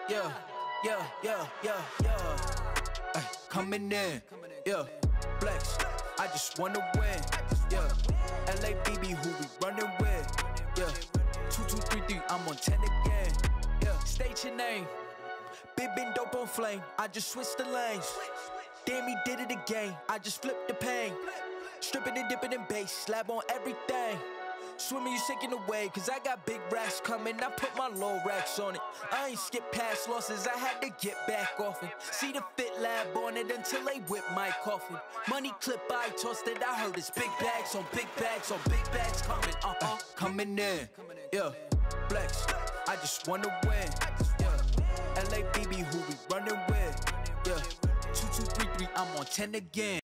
Ay, coming in, yeah. Flex, I just wanna win, yeah. LABB, who we running with, yeah. 2233, I'm on 10 again, yeah. State your name, big been dope on flame. I just switched the lanes. Damn, he did it again. I just flipped the pain. Stripping and dipping in bass, slab on everything. Swimming, you sinking away, cause I got big racks coming. I put my low racks on it. I ain't skip past losses, I had to get back off it. See the Fit Lab on it until they whip my coffin. Money clip, I tossed it, I heard it's big bags on big bags on big bags coming, coming in, yeah. Flex, I just wanna win, yeah. LABB, who we running with, yeah. 2233, I'm on 10 again.